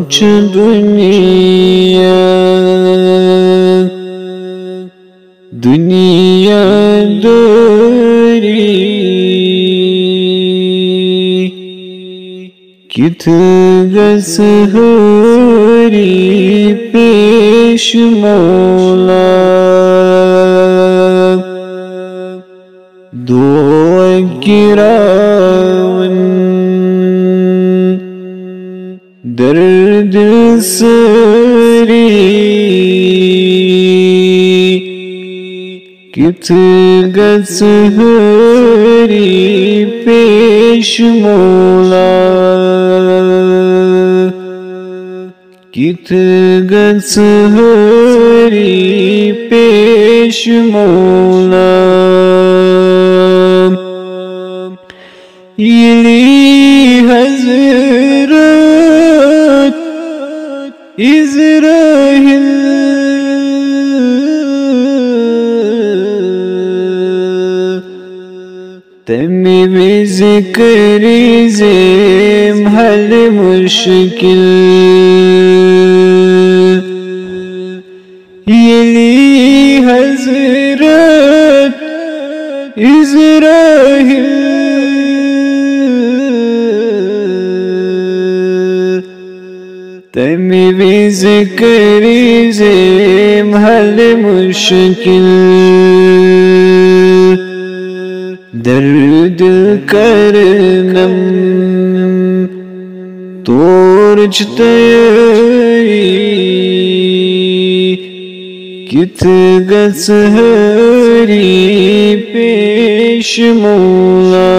چ دنیا دنیا داری کت گس ہری پیش مولا دو گراون درد سری کت گس ہری پیش مولا کت گس ہری پیش مولا یلی حضرت ازرائیل تمی بھی ذکر زیم حل مشکل یلی حضرت ازرائیل تمی بھی ذکر زیم حل مشکل درد کرنم تورچ تیاری کت گس ہری پیش مولا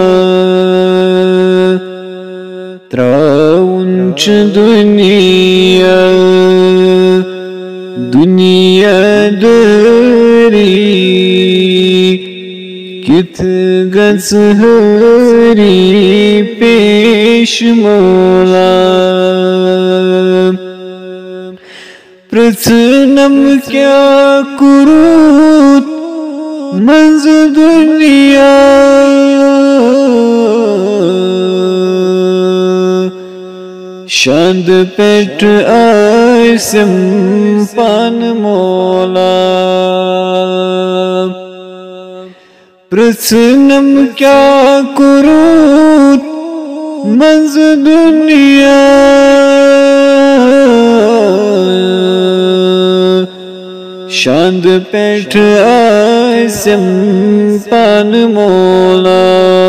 تراؤن چ دنیا دنیا داری کت گس ہری پیش مولا پرتھنم کیا کروت منز دنیا شاند پیٹ آئسم پان مولا پرتھنم کیا کروت منز دنیا شاند پیٹ آئسم پان مولا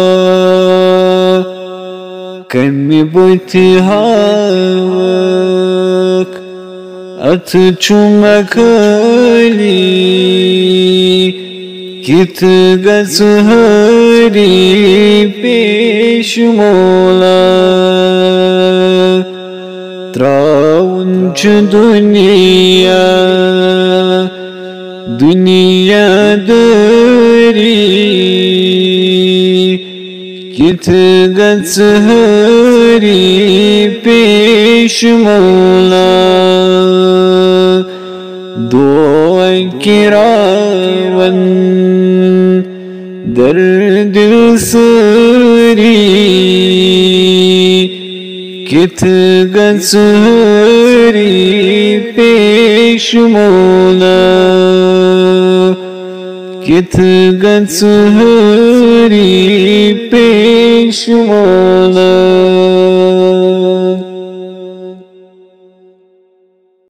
کمی بوتی ہاک ات چمکلی کت گس ہری پیش مولا تراؤن چ دنیا دنیا داری کت گس ہری پیش مولا دو گراون درد سری کت گس ہری پیش مولا کت گس ہری پیش مولا